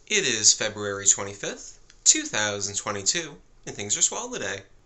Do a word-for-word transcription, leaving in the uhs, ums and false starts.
It is February twenty-fifth, two thousand twenty-two, and things are swell today.